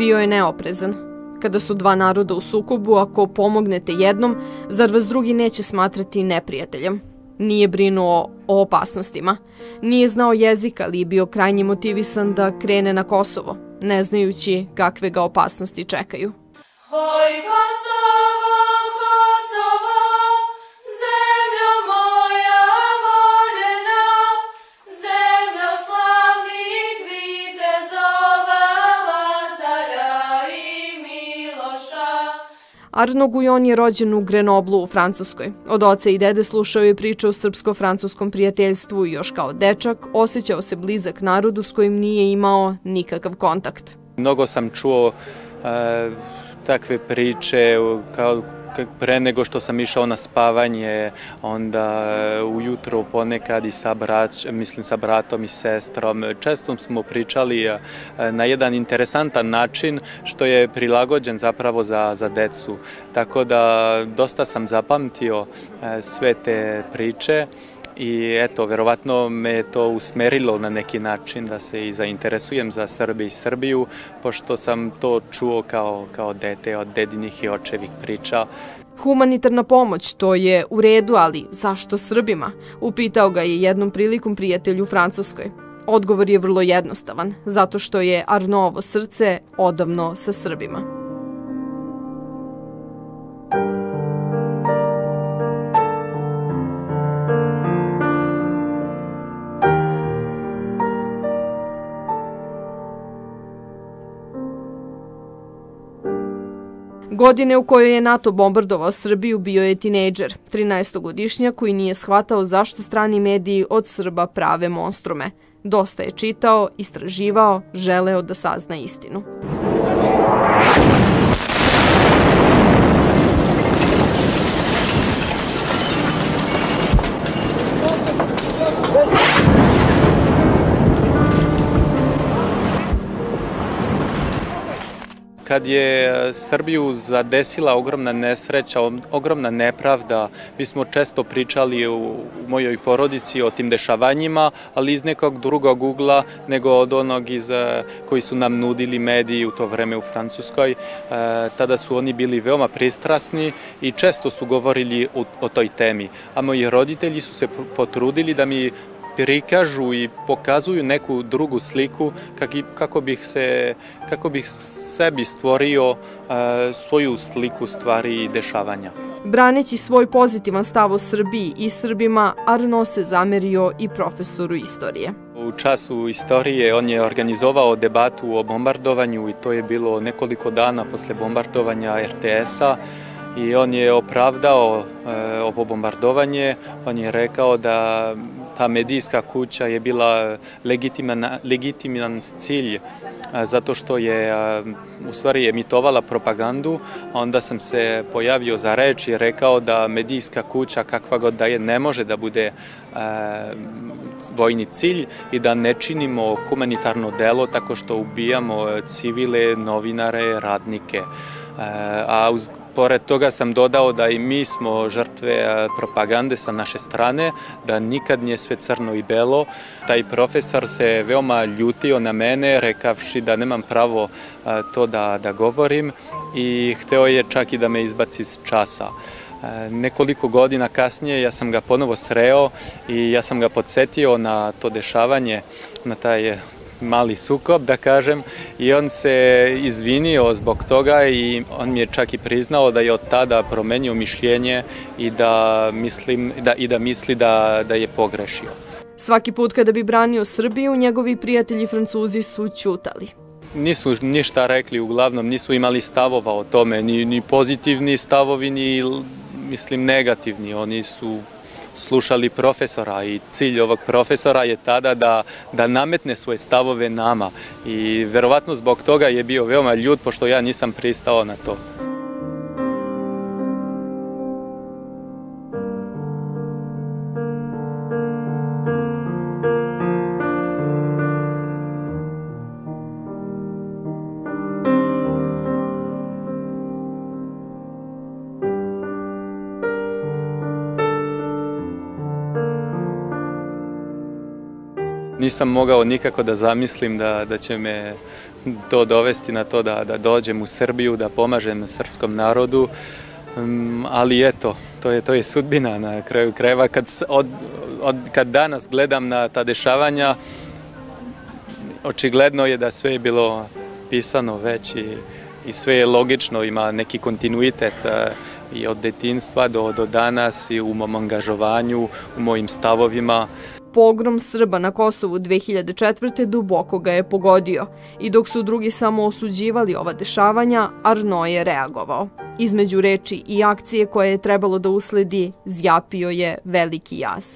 Bio je neoprezan. Kada su dva naroda u sukobu, ako pomognete jednom, zar vas drugi neće smatrati neprijateljem? Nije brinuo o opasnostima. Nije znao jezik, ali je bio krajnje motivisan da krene na Kosovo, ne znajući kakve ga opasnosti čekaju. Oj, Kosovo, Kosovo, zemljo moja voljena, zemljo slavnih vitezova, Lazara i Miloša. Arno Gujon je rođen u Grenoblu u Francuskoj. Od oca i dede slušao je priče o srpsko-francuskom prijateljstvu i još kao dečak osjećao se blizak narodu s kojim nije imao nikakav kontakt. Mnogo sam čuo takve priče kao pre nego što sam išao na spavanje, onda ujutro ponekad i sa bratom i sestrom. Često smo pričali na jedan interesantan način što je prilagođen zapravo za decu. Tako da dosta sam zapamtio sve te priče. I eto, verovatno me je to usmerilo na neki način da se i zainteresujem za Srbe i Srbiju, pošto sam to čuo kao dete od dedinih i očevih priča. Humanitarna pomoć, to je u redu, ali zašto Srbima? Upitao ga je jednom prilikom prijatelj u Francuskoj. Odgovor je vrlo jednostavan, zato što je Arnovo srce odavno sa Srbima. Godine u kojoj je NATO bombardovao Srbiju bio je tinejdžer, 13-godišnjak koji nije shvatao zašto strani mediji od Srba prave monstrume. Dosta je čitao, istraživao, želeo da sazna istinu. Kad je Srbiju zadesila ogromna nesreća, ogromna nepravda, mi smo često pričali u mojoj porodici o tim dešavanjima, ali iz nekog drugog ugla nego od onog koji su nam nudili mediji u to vreme u Francuskoj. Tada su oni bili veoma pristrasni i često su govorili o toj temi. A moji roditelji su se potrudili da mi prikažu i pokazuju neku drugu sliku kako bih sebi stvorio svoju sliku stvari i dešavanja. Braneći svoj pozitivan stav o Srbiji i Srbima, Arno se zamerio i profesoru istorije. U času istorije on je organizovao debatu o bombardovanju i to je bilo nekoliko dana posle bombardovanja RTS-a. I on je opravdao ovo bombardovanje, on je rekao da ta medijska kuća je bila legitiman cilj zato što je u stvari emitovala propagandu, a onda sam se pojavio za reč i rekao da medijska kuća kakva god da je ne može da bude vojni cilj i da ne činimo humanitarno delo tako što ubijamo civile, novinare, radnike. A pored toga sam dodao da i mi smo žrtve propagande sa naše strane, da nikad nije sve crno i belo. Taj profesor se veoma ljutio na mene, rekavši da nemam pravo to da govorim i hteo je čak i da me izbaci iz časa. Nekoliko godina kasnije ja sam ga ponovo sreo i ja sam ga podsjetio na to dešavanje, na taj mali sukob, da kažem, i on se izvinio zbog toga i on mi je čak i priznao da je od tada promenio mišljenje i da misli da je pogrešio. Svaki put kada bi branio Srbiju, njegovi prijatelji Francuzi su ćutali. Nisu ništa rekli, uglavnom nisu imali stavova o tome, ni pozitivni stavovi, ni negativni. Oni su slušali profesora i cilj ovog profesora je tada da nametne svoje stavove nama i verovatno zbog toga je bio veoma ljut pošto ja nisam pristao na to. Nisam mogao nikako da zamislim da će me to dovesti na to da dođem u Srbiju, da pomažem srpskom narodu, ali eto, to je sudbina na kraju krajeva. Kad danas gledam na ta dešavanja, očigledno je da sve je bilo pisano već i sve je logično, ima neki kontinuitet i od detinjstva do danas i u mom angažovanju, u mojim stavovima. Pogrom Srba na Kosovu 2004. duboko ga je pogodio i dok su drugi samo osuđivali ova dešavanja, Arnaud je reagovao. Između reči i akcije koje je trebalo da usledi, zjapio je veliki jaz.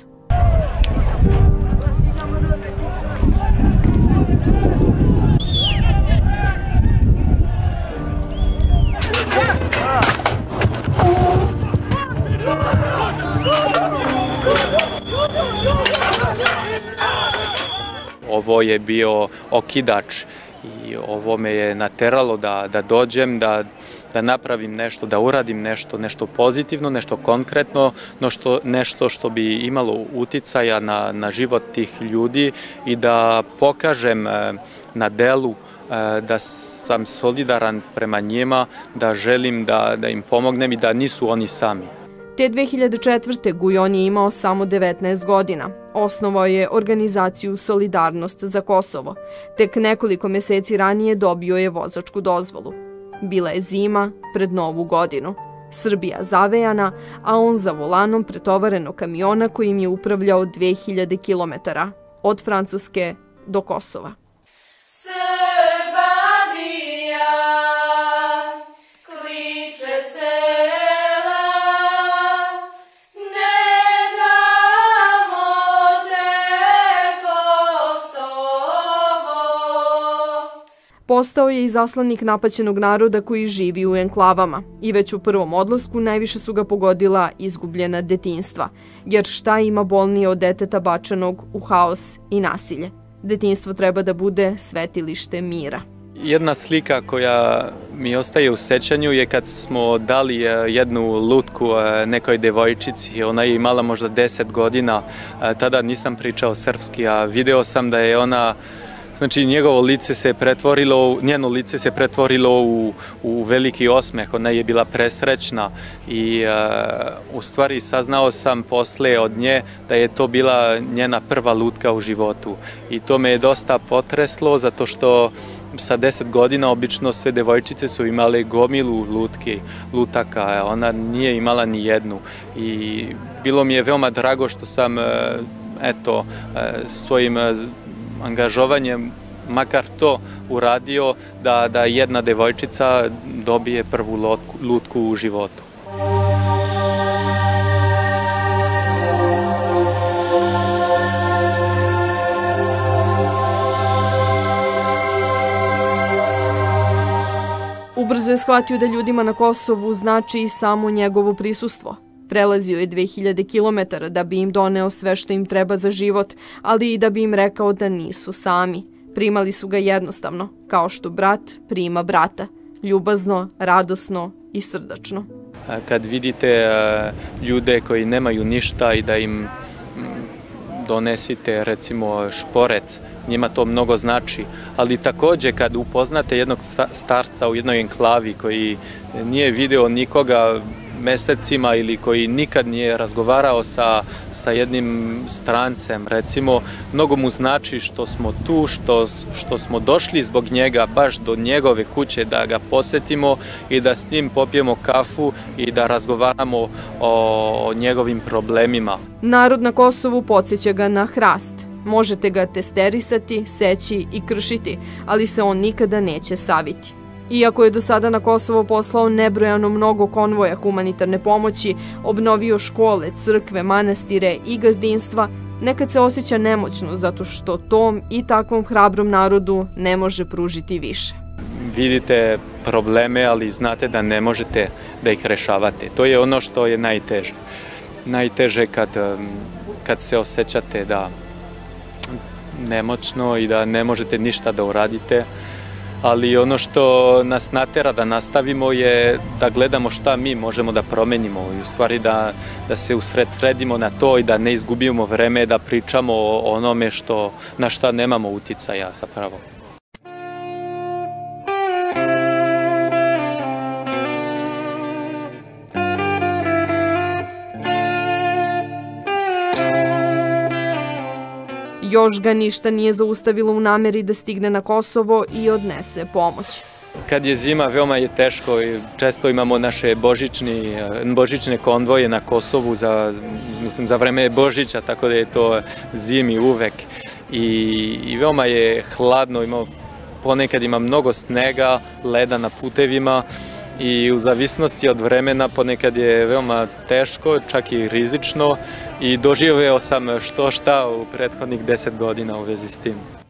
Ovo je bio okidač i ovo me je nateralo da dođem, da napravim nešto, da uradim nešto pozitivno, nešto konkretno, nešto što bi imalo uticaja na život tih ljudi i da pokažem na delu da sam solidaran prema njima, da želim da im pomognem i da nisu oni sami. Te 2004. Gujon je imao samo 19 godina. Osnovao je organizaciju Solidarnost za Kosovo. Tek nekoliko meseci ranije dobio je vozačku dozvolu. Bila je zima pred Novu godinu. Srbija zavejana, a on za volanom pretovarenog kamiona kojim je upravljao 2000 kilometara od Francuske do Kosova. Postao je i zaslanik napaćenog naroda koji živi u enklavama i već u prvom odlasku najviše su ga pogodila izgubljena detinjstva, jer šta ima bolnije od deteta bačenog u haos i nasilje? Detinjstvo treba da bude svetilište mira. Jedna slika koja mi ostaje u sećanju je kad smo dali jednu lutku nekoj devojčici, ona je imala možda 10 godina, tada nisam pričao srpski, a video sam da je ona, znači njeno lice se pretvorilo u veliki osmeh, ona je bila presrećna i u stvari saznao sam posle od nje da je to bila njena prva lutka u životu i to me je dosta potreslo zato što sa 10 godina obično sve devojčice su imale gomilu lutaka, ona nije imala ni jednu i bilo mi je veoma drago što sam svojim angažovanjem makar to uradio da jedna devojčica dobije prvu lutku u životu. Ubrzo je shvatio da ljudima na Kosovu znači i samo njegovo prisustvo. Prelazio je 2000 kilometara da bi im doneo sve što im treba za život, ali i da bi im rekao da nisu sami. Primali su ga jednostavno, kao što brat prima brata, ljubazno, radosno i srdačno. Kad vidite ljude koji nemaju ništa i da im donesite recimo šporec, njima to mnogo znači, ali takođe kad upoznate jednog starca u jednoj enklavi koji nije video nikoga mesecima ili koji nikad nije razgovarao sa jednim strancem, recimo, mnogo mu znači što smo tu, što smo došli zbog njega baš do njegove kuće da ga posetimo i da s njim popijemo kafu i da razgovaramo o njegovim problemima. Narod na Kosovu podsjeća ga na hrast. Možete ga testerisati, seći i kršiti, ali se on nikada neće saviti. Iako je do sada na Kosovo poslao nebrojano mnogo konvoja humanitarne pomoći, obnovio škole, crkve, manastire i gazdinstva, nekad se osjeća nemoćno zato što tom i takvom hrabrom narodu ne može pružiti više. Vidite probleme, ali znate da ne možete da ih rešavate. To je ono što je najteže. Najteže kad se osjećate da nemoćno i da ne možete ništa da uradite. ali ono što nas natera da nastavimo je da gledamo šta mi možemo da promenimo i u stvari da se usredsredimo na to i da ne izgubimo vreme da pričamo o onome na šta nemamo uticaja zapravo. Još ga ništa nije zaustavilo u nameri da stigne na Kosovo i odnese pomoć. Kad je zima, veoma je teško i često imamo naše božićne konvoje na Kosovu za vreme Božića, tako da je to zimi uvek. I veoma je hladno, ponekad ima mnogo snega, leda na putevima i u zavisnosti od vremena ponekad je veoma teško, čak i rizično i doživeo sam šta u prethodnih 10 godina u vezi s tim.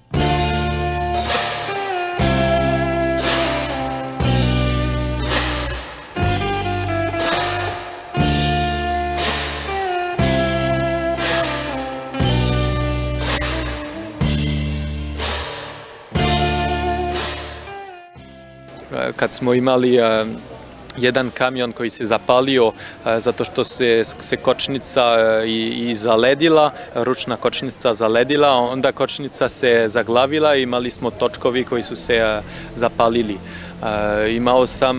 Kad smo imali jedan kamion koji se zapalio zato što se kočnica i zaledila, ručna kočnica zaledila, onda kočnica se zaglavila i imali smo točkovi koji su se zapalili. Imao sam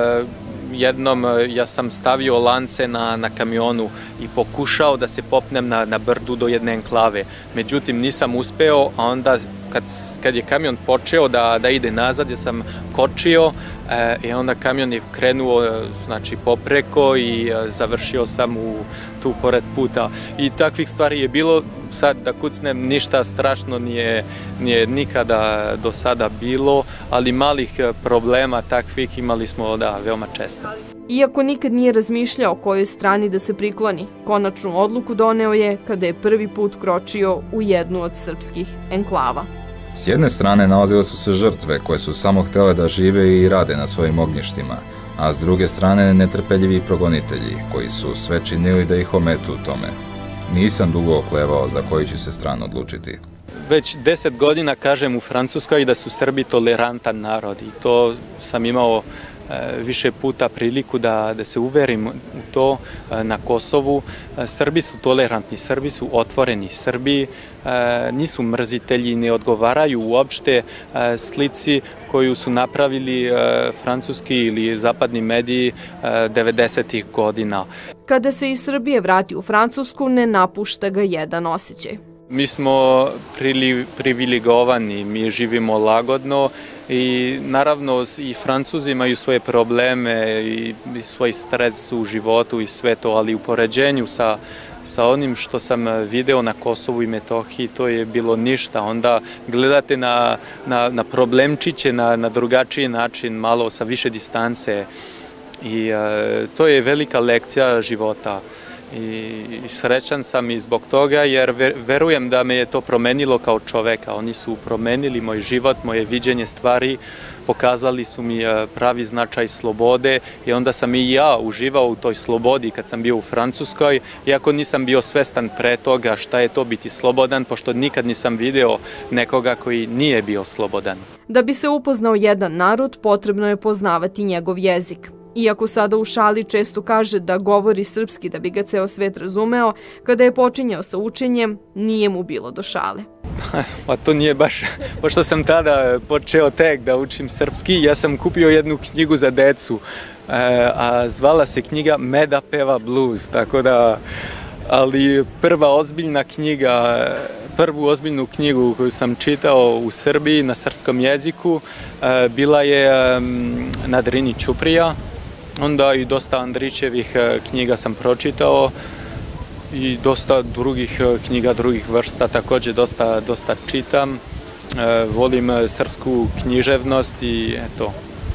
ja sam stavio lance na kamionu i pokušao da se popnem na brdu do jedne enklave. Međutim, nisam uspeo, a onda kad je kamion počeo da ide nazad, ja sam kočio i onda kamion je krenuo popreko i završio sam tu pored puta. I takvih stvari je bilo, sad da kucnem, ništa strašno nije nikada do sada bilo, ali malih problema takvih imali smo veoma često. Iako nikad nije razmišljao kojoj strani da se prikloni, konačnu odluku doneo je kada je prvi put kročio u jednu od srpskih enklava. S jedne strane nalazile su se žrtve koje su samo htjele da žive i rade na svojim ognjištima, a s druge strane netrpeljivi progonitelji koji su sve činili da ih ometu u tome. Nisam dugo oklevao za koju ću se stranu odlučiti. Već 10 godina kažem u Francuskoj da su Srbi tolerantan narod i to sam imao više puta priliku da se uverim u to na Kosovu. Srbi su tolerantni, Srbi su otvoreni, Srbi nisu mrzitelji, ne odgovaraju uopšte slici koju su napravili francuski ili zapadni mediji 90-ih godina. Kada se iz Srbije vrati u Francusku, ne napušta ga jedan osjećaj. Mi smo privilegovani, mi živimo lagodno i naravno i Francuzi imaju svoje probleme i svoj stres u životu i sve to, ali u poređenju sa onim što sam video na Kosovu i Metohiji, to je bilo ništa. Onda gledate na problemčiće na drugačiji način, malo sa više distance i to je velika lekcija života. I srećan sam i zbog toga jer verujem da me je to promenilo kao čoveka. Oni su promenili moj život, moje viđenje stvari, pokazali su mi pravi značaj slobode i onda sam i ja uživao u toj slobodi kad sam bio u Francuskoj, iako nisam bio svestan pre toga šta je to biti slobodan, pošto nikad nisam video nekoga koji nije bio slobodan. Da bi se upoznao jedan narod, potrebno je poznavati njegov jezik. Iako sada u šali često kaže da govori srpski da bi ga ceo svet razumeo, kada je počinjao sa učenjem, nije mu bilo do šale. Pa to nije baš, pošto sam tada počeo tek da učim srpski, ja sam kupio jednu knjigu za decu, a zvala se knjiga Meda peva blues, tako da, ali prvu ozbiljnu knjigu koju sam čitao u Srbiji na srpskom jeziku bila je Na Drini Ćuprija. Onda i dosta Andrićevih knjiga sam pročitao i dosta drugih knjiga, drugih vrsta također dosta čitam. Volim srpsku književnost i eto,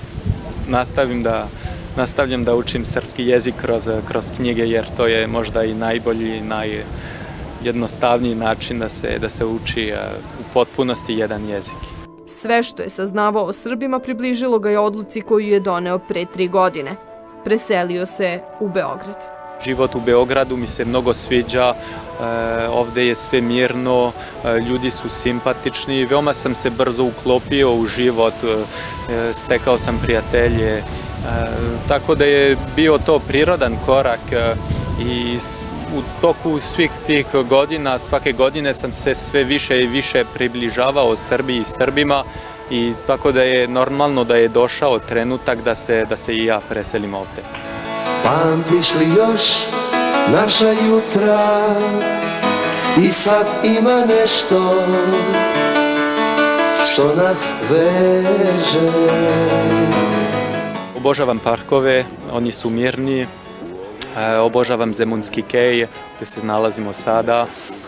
nastavljam da učim srpski jezik kroz knjige jer to je možda i najbolji, najjednostavniji način da se uči u potpunosti jedan jezik. Sve što je saznavao o Srbima približilo ga je odluci koju je doneo pre 3 godine. Preselio se u Beograd. Život u Beogradu mi se mnogo sviđa, ovde je sve mirno, ljudi su simpatični, veoma sam se brzo uklopio u život, stekao sam prijatelje, tako da je bio to prirodan korak i u toku svih tih godina, svake godine sam se sve više i više približavao Srbiji i Srbima i tako da je normalno da je došao trenutak da se i ja preselim ovde. Pamtiš li još naša jutra i sad ima nešto što nas veže. Obožavam parkove, oni su mirni, obožavam Zemunski kej gde se nalazimo sada.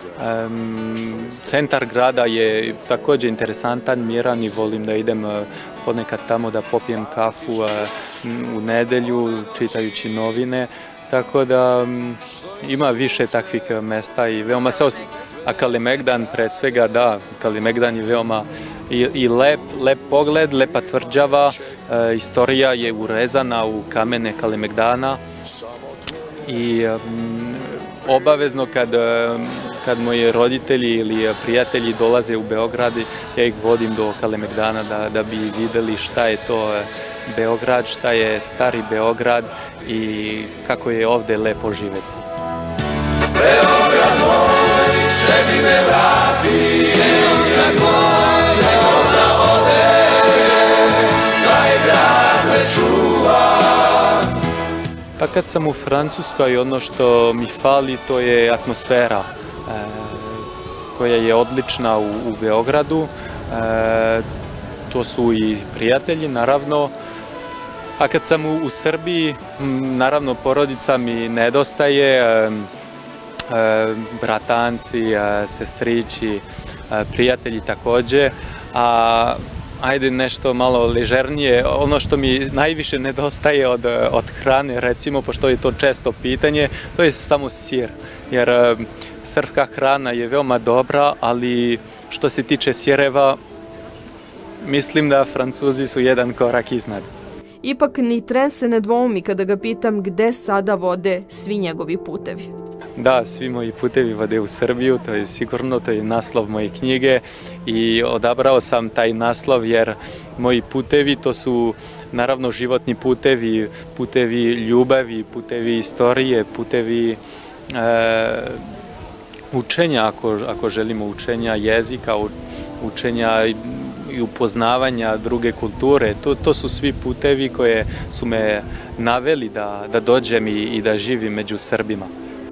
Centar grada je takođe interesantan, miran i volim da idem ponekad tamo da popijem kafu u nedelju čitajući novine. Tako da ima više takvih mesta i veoma se a Kalemegdan pre svega, da, Kalemegdan je veoma i lep pogled, lepa tvrđava, istorija je urezana u kamene Kalemegdana i obavezno kad moji roditelji ili prijatelji dolaze u Beograd, ja ih vodim do Kalemegdana da bi videli šta je to Beograd, šta je stari Beograd i kako je ovde lepo živeti. Beograd moj, sebi me vrati, Beograd moj, da ode, taj grad me čuva. Pa kad sam u Francuskoj, ono što mi fali to je atmosfera koja je odlična u Beogradu. To su i prijatelji, naravno. A kad sam u Srbiji, naravno porodica mi nedostaje, bratanci, sestrići, prijatelji takođe. A ajde nešto malo ležernije, ono što mi najviše nedostaje od hrane, recimo, pošto je to često pitanje, to je samo sir. Jer srpska hrana je veoma dobra, ali što se tiče sireva, mislim da Francuzi su jedan korak iznad. Ipak ni tren se ne dvoumi kada ga pitam gde sada vode svi njegovi putevi. Da, svi moji putevi vode u Srbiju, to je sigurno, to je naslov moje knjige i odabrao sam taj naslov jer moji putevi to su naravno životni putevi, putevi ljubavi, putevi istorije, putevi učenja, ako želimo učenja jezika, učenja i upoznavanja druge kulture. To su svi putevi koje su me naveli da dođem i da živim među Srbima.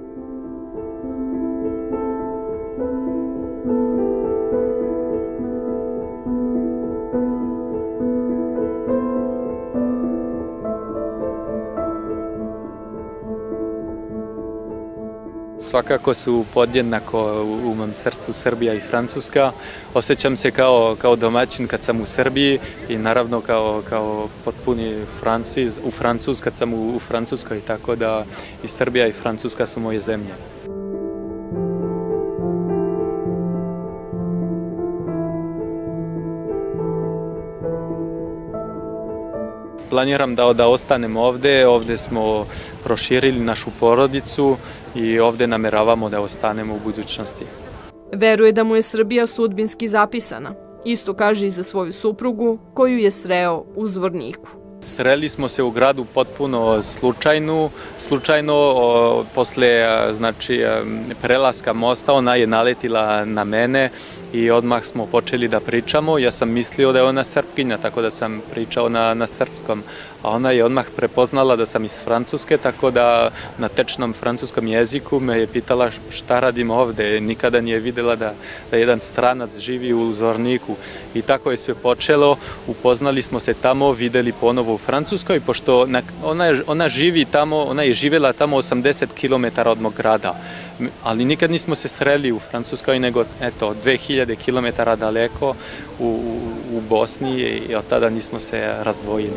Svakako su podjednako u mom srcu Srbija i Francuska. Osjećam se kao domaćin kad sam u Srbiji i naravno kao potpuni Francuz kad sam u Francuskoj, tako da i Srbija i Francuska su moje zemlje. Planiram da ostanem ovde, ovde smo proširili našu porodicu i ovde nameravamo da ostanemo u budućnosti. Veruje da mu je Srbija sudbinski zapisana. Isto kaže i za svoju suprugu, koju je sreo u Zvorniku. Sreli smo se u gradu potpuno slučajno posle prelaska mosta, ona je naletila na mene i odmah smo počeli da pričamo. Ja sam mislio da je ona Srpkinja, tako da sam pričao na srpskom. A ona je odmah prepoznala da sam iz Francuske, tako da na tečnom francuskom jeziku me je pitala šta radim ovde. Nikada nije videla da jedan stranac živi u Zvorniku. I tako je sve počelo. Upoznali smo se tamo, videli ponovo u Francuskoj, pošto ona živi tamo, ona je živjela tamo 80 km od mog grada. Ali nikad nismo se sreli u Francuskoj, nego eto, 2000 km daleko u Bosni i od tada nismo se razdvojili.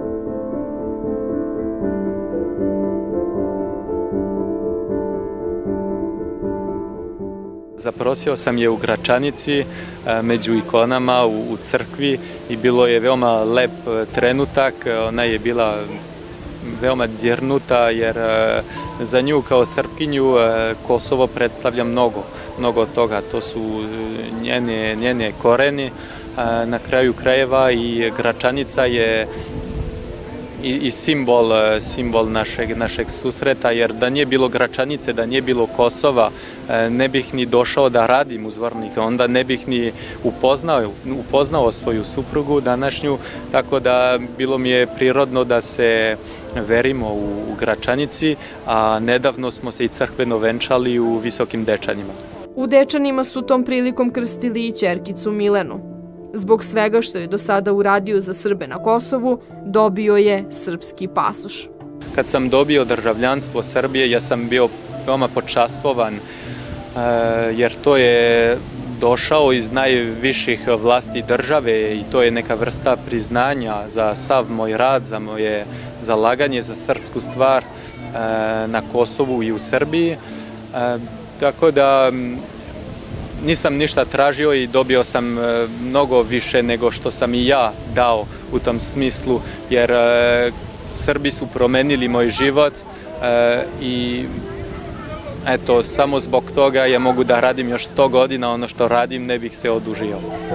Zaprosio sam je u Gračanici, među ikonama, u crkvi i bilo je veoma lep trenutak. Ona je bila veoma dirnuta jer za nju kao Srpkinju Kosovo predstavlja mnogo toga. To su njene koreni. Na kraju krajeva i Gračanica je i simbol našeg susreta, jer da nije bilo Gračanice, da nije bilo Kosova, ne bih ni došao da radim u Zvorniku, onda ne bih ni upoznao svoju suprugu današnju, tako da bilo mi je prirodno da se verimo u Gračanici, a nedavno smo se i crkveno venčali u Visokim Dečanima. U Dečanima su tom prilikom krstili i ćerkicu Milenu. Zbog svega što je do sada uradio za Srbe na Kosovu, dobio je srpski pasoš. Kad sam dobio državljanstvo Srbije, ja sam bio veoma počastvovan, jer to je došao iz najviših vlasti države i to je neka vrsta priznanja za sav moj rad, za moje zalaganje za srpsku stvar na Kosovu i u Srbiji. Tako da nisam ništa tražio i dobio sam mnogo više nego što sam i ja dao u tom smislu, jer Srbi su promenili moj život i eto, samo zbog toga ja mogu da radim još 100 godina ono što radim, ne bih se odužio.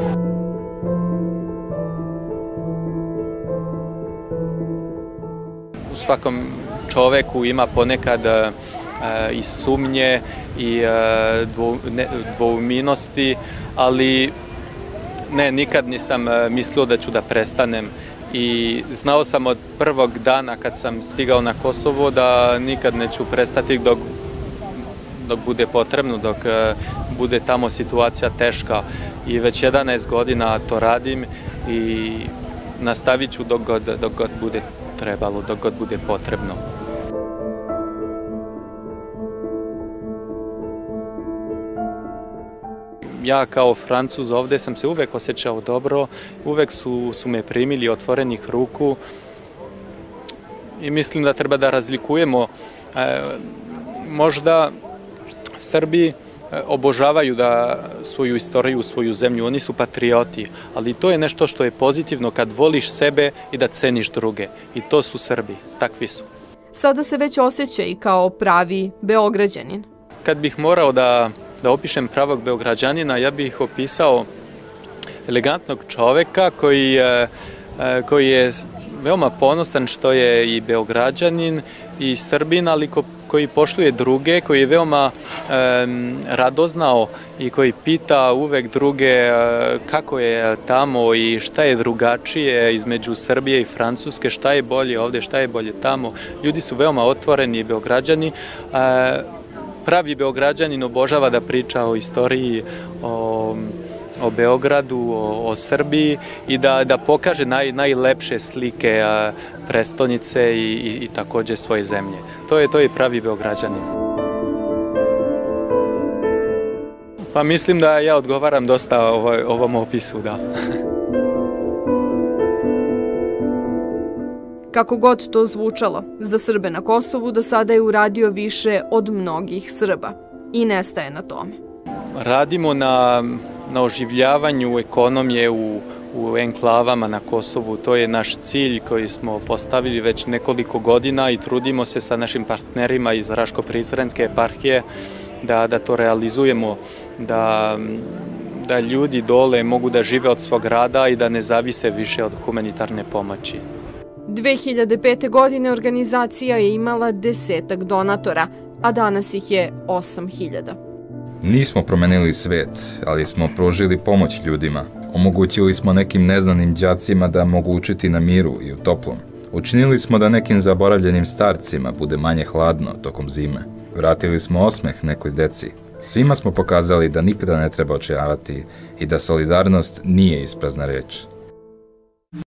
U svakom čoveku ima ponekad i sumnje i dvouminosti, ali ne, nikad nisam mislio da ću da prestanem i znao sam od prvog dana kad sam stigao na Kosovo da nikad neću prestati dok bude potrebno, dok bude tamo situacija teška i već 11 godina to radim i nastavit ću dok god bude trebalo, dok god bude potrebno. Ja kao Francuz ovdje sam se uvek osjećao dobro, uvek su me primili otvorenih ruku i mislim da treba da razlikujemo. Možda Srbi obožavaju svoju istoriju, svoju zemlju, oni su patrioti, ali to je nešto što je pozitivno kad voliš sebe i da ceniš druge. I to su Srbi, takvi su. Sada se već osjeća i kao pravi Beograđanin. Kad bih morao da opišem pravog Beograđanina, ja bih opisao elegantnog čoveka koji je veoma ponosan što je i Beograđanin i Srbin, ali koji poštuje druge, koji je veoma radoznao i koji pita uvek druge kako je tamo i šta je drugačije između Srbije i Francuske, šta je bolje ovdje, šta je bolje tamo. Ljudi su veoma otvoreni Beograđani. Pravi Beograđanin obožava da priča o istoriji, o Beogradu, o Srbiji i da pokaže najlepše slike prestonice i takođe svoje zemlje. To je pravi Beograđanin. Pa mislim da ja odgovaram dosta ovom opisu, da. Kako god to zvučalo, za Srbe na Kosovu do sada je uradio više od mnogih Srba i nestaje na tome. Radimo na oživljavanju ekonomije u enklavama na Kosovu. To je naš cilj koji smo postavili već nekoliko godina i trudimo se sa našim partnerima iz Raško-Prizrenske eparhije da to realizujemo, da ljudi dole mogu da žive od svog rada i da ne zavise više od humanitarne pomoći. 2005. godine organizacija je imala 10 donatora, a danas ih je 8.000. Nismo promenili svet, ali smo pružili pomoć ljudima. Omogućili smo nekim neznanim đacima da mogu učiti na miru i u toplom. Učinili smo da nekim zaboravljenim starcima bude manje hladno tokom zime. Vratili smo osmeh nekoj deci. Svima smo pokazali da nikada ne treba očajavati i da solidarnost nije isprazna reč.